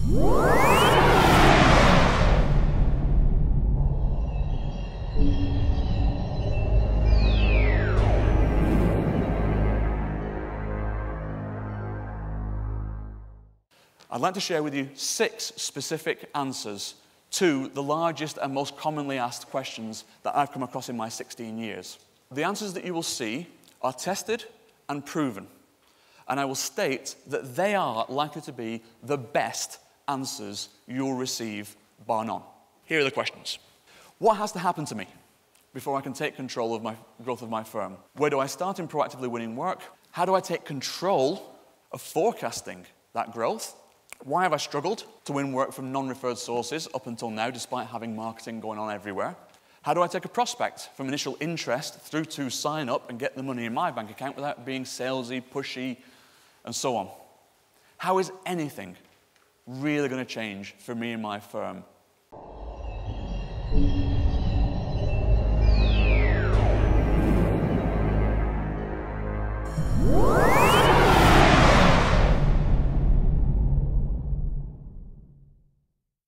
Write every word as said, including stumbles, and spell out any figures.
I'd like to share with you six specific answers to the largest and most commonly asked questions that I've come across in my sixteen years. The answers that you will see are tested and proven, and I will state that they are likely to be the best answers you'll receive, bar none. Here are the questions. What has to happen to me before I can take control of my growth of my firm? Where do I start in proactively winning work? How do I take control of forecasting that growth? Why have I struggled to win work from non-referred sources up until now, despite having marketing going on everywhere? How do I take a prospect from initial interest through to sign up and get the money in my bank account without being salesy, pushy, and so on? How is anything really going to change for me and my firm?